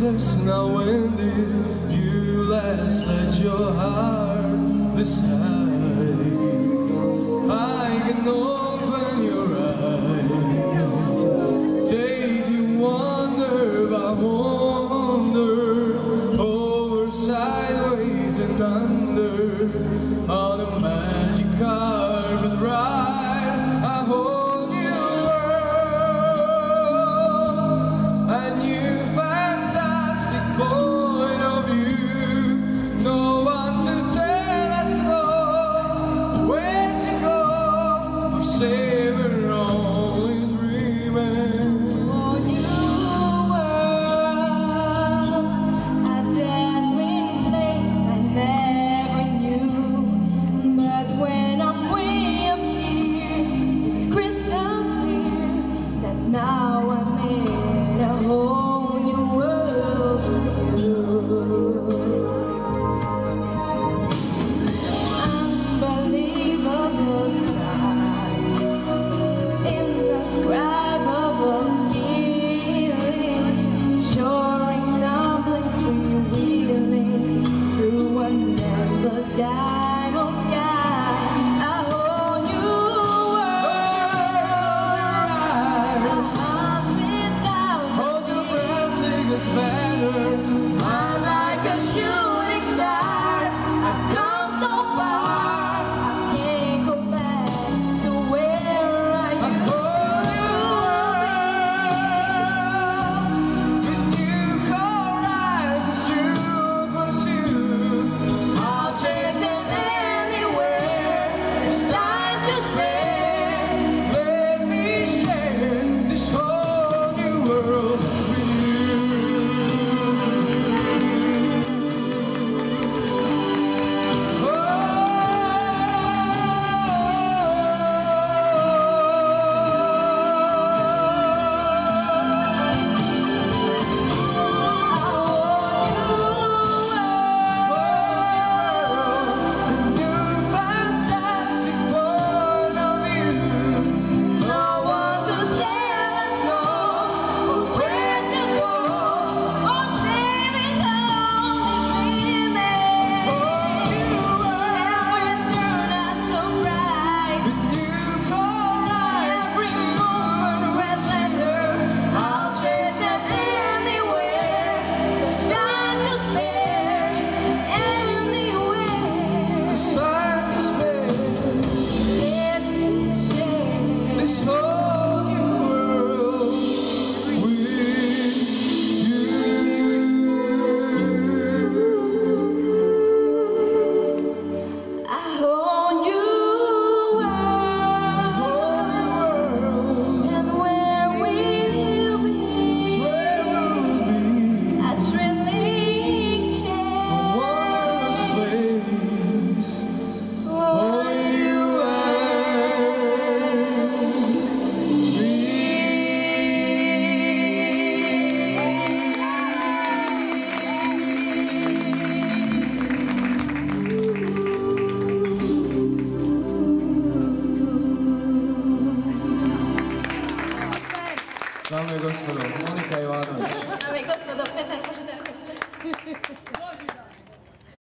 Christmas, now when did you last let your heart decide? I can open your eyes, take you wonder by wonder, over, sideways and under, on a magic carpet ride. I hold you, world, a new fantastic point of view. No one to tell us all where to go, or say we're only dreaming. Now I made a whole new world for you. Unbelievable sight, indescribable feeling, soaring, tumbling, freewheeling through an endless diamond sky. A whole new better. I'm like a shooting star. I've come so far, I can't go back to where I used to be. The new horizons to pursue, I'll chase them anywhere. There's time to spare. let me share this whole new world with you. Dame gospodo, Monika Ivanović. Dame gospodo, Petar Božidar.